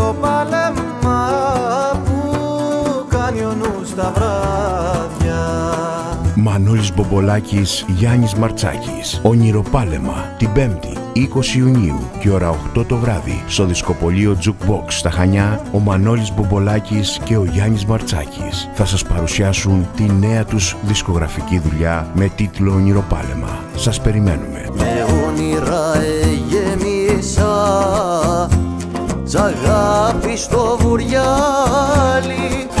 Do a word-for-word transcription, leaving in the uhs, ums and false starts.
ονειροπάλεμα που κάνει ο νους τα βράδια. Μανώλης Μπομπολάκης, Γιάννης Μαρτσάκης. Ονειροπάλεμα την Πέμπτη είκοσι Ιουνίου και ώρα οκτώ το βράδυ στο δισκοπωλείο Jukebox στα Χανιά. Ο Μανώλης Μπομπολάκης και ο Γιάννης Μαρτσάκης θα σας παρουσιάσουν τη νέα τους δισκογραφική δουλειά με τίτλο Ονειροπάλεμα. Σας περιμένουμε. Με όνειρα εγεμίσα, ζ' αγάπη στο βουριάλι.